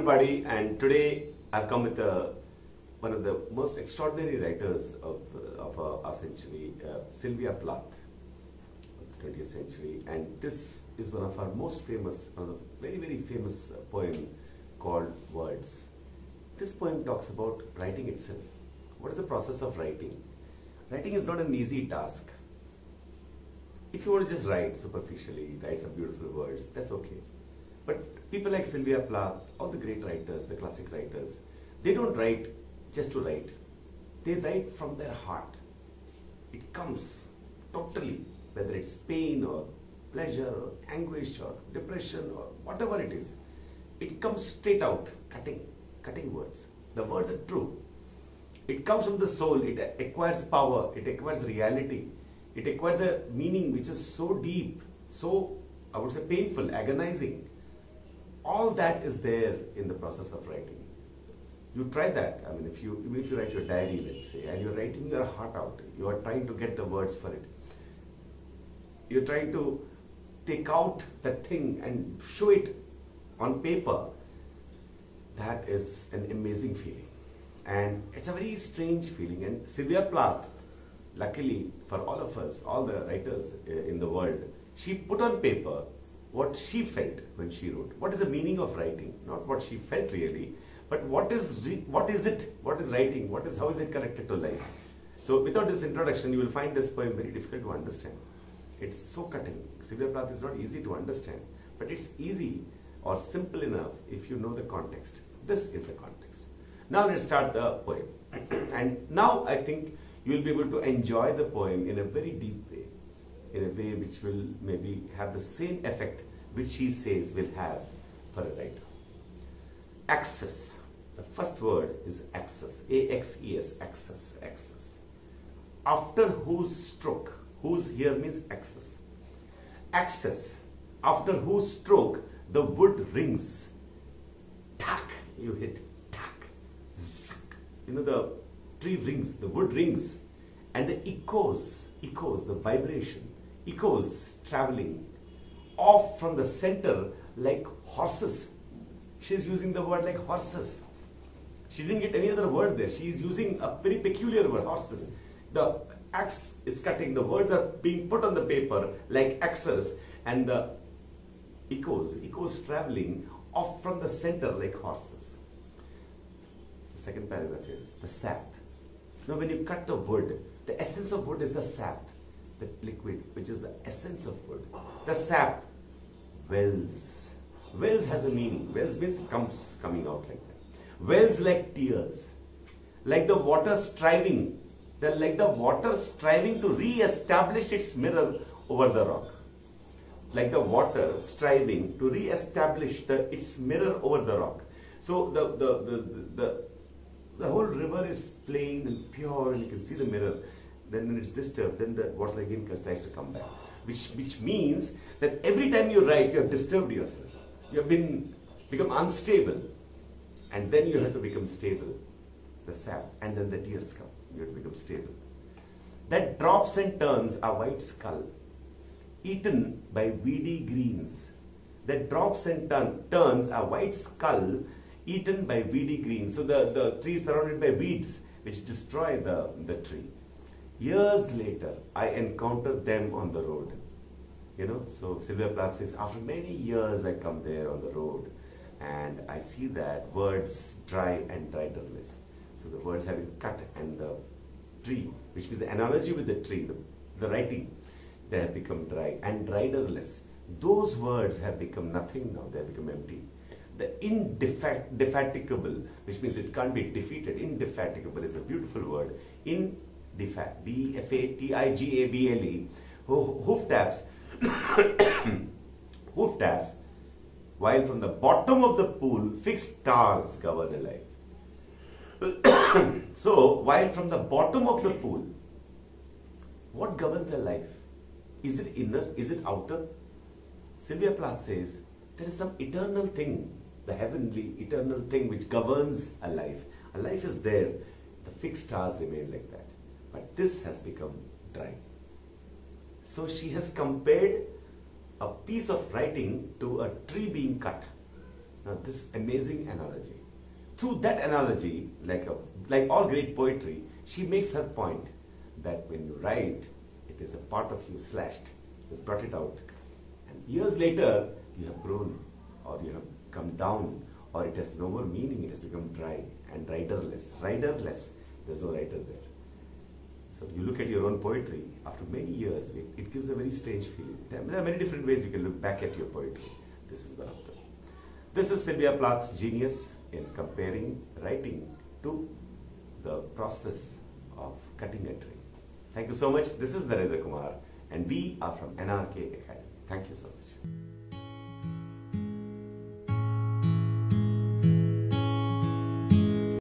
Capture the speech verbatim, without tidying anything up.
everybody, and today I've come with a, one of the most extraordinary writers of, uh, of uh, our century, uh, Sylvia Plath of the twentieth century, and this is one of our most famous, one of the very very famous uh, poem called Words. This poem talks about writing itself. What is the process of writing? Writing is not an easy task. If you want to just write superficially, write some beautiful words, that's okay. But people like Sylvia Plath, all the great writers, the classic writers, they don't write just to write. They write from their heart. It comes totally, whether it's pain or pleasure or anguish or depression or whatever it is. It comes straight out, cutting, cutting words. The words are true. It comes from the soul, it acquires power, it acquires reality. It acquires a meaning which is so deep, so, I would say, painful, agonizing. All that is there in the process of writing. You try that. I mean, if you, if you write your diary, let's say, and you're writing your heart out, you are trying to get the words for it. You're trying to take out that thing and show it on paper. That is an amazing feeling. And it's a very strange feeling. And Sylvia Plath, luckily for all of us, all the writers in the world, she put on paper what she felt when she wrote. What is the meaning of writing? Not what she felt really, but what is what is it? What is writing? What is how is it connected to life? So without this introduction, you will find this poem very difficult to understand. It's so cutting. Sylvia Plath is not easy to understand, but it's easy or simple enough if you know the context. This is the context. Now let's start the poem. And now I think you will be able to enjoy the poem in a very deep way, in a way which will maybe have the same effect which she says will have for a writer. Access. The first word is access. A X E S, access, access. After whose stroke, whose here means access. Access. After whose stroke the wood rings. Tack, you hit, tack, zzz. You know, the tree rings, the wood rings, and the echoes, echoes, the vibration, echoes traveling off from the center like horses. She's using the word like horses. She didn't get any other word there. She is using a very peculiar word, horses. The axe is cutting, the words are being put on the paper like axes, and the echoes, echoes traveling off from the center like horses. The second paragraph is the sap. Now when you cut the wood, the essence of wood is the sap, the liquid, which is the essence of wood. The sap wells. Wells has a meaning. Wells means comes, coming out like that. Wells like tears, like the water striving, the, like the water striving to re-establish its mirror over the rock. Like the water striving to re-establish the, its mirror over the rock. So the, the, the, the, the The whole river is plain and pure, and you can see the mirror. Then when it's disturbed, then the water again tries to come back. Which, which means that every time you write, you have disturbed yourself. You have been become unstable. And then you have to become stable. The sap. And then the tears come. You have to become stable. That drops and turns a white skull, eaten by weedy greens. That drops and turn, turns a white skull, eaten by weedy greens. So the, the tree is surrounded by weeds which destroy the, the tree. Years later, I encountered them on the road. You know, so Sylvia Plath says, after many years I come there on the road and I see that words dry and riderless. So the words have been cut and the tree, which means the analogy with the tree, the, the writing, they have become dry and riderless. Those words have become nothing now, they have become empty. The indefatigable, which means it can't be defeated. Indefatigable is a beautiful word. Indefat, D F A T I G A B L E. Hoof-taps, hoof-taps, while from the bottom of the pool, fixed stars govern a life. So, while from the bottom of the pool, what governs a life? Is it inner? Is it outer? Sylvia Plath says, there is some eternal thing, the heavenly, eternal thing which governs a life. A life is there. The fixed stars remain like that. But this has become dry. So she has compared a piece of writing to a tree being cut. Now, this amazing analogy. Through that analogy, like, a, like all great poetry, she makes her point that when you write, it is a part of you slashed. You brought it out. And years later, you have grown, or you have come down, or it has no more meaning, it has become dry and riderless. Riderless, there's no writer there. So you look at your own poetry, after many years, it, it gives a very strange feeling. There are many different ways you can look back at your poetry. This is one of them. This is Sylvia Plath's genius in comparing writing to the process of cutting a tree. Thank you so much. This is Narendra Kumar, and we are from N R K Academy. Thank you so much.